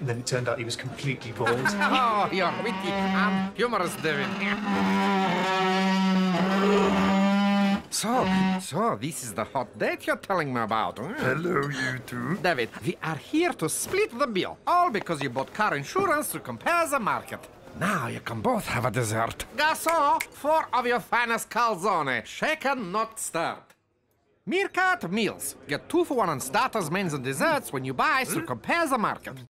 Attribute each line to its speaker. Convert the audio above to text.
Speaker 1: And then it turned out he was completely bald.
Speaker 2: Oh, you're witty and humorous, David. So this is the hot date you're telling me about, huh?
Speaker 3: Hello, you two.
Speaker 2: David, we are here to split the bill, all because you bought car insurance to compare the market. Now you can both have a dessert. Garçon, 4 of your finest calzone, shaken, not stirred. Meerkat Meals. Get 2 for 1 on starters, mains, and desserts when you buy through Compare the Market.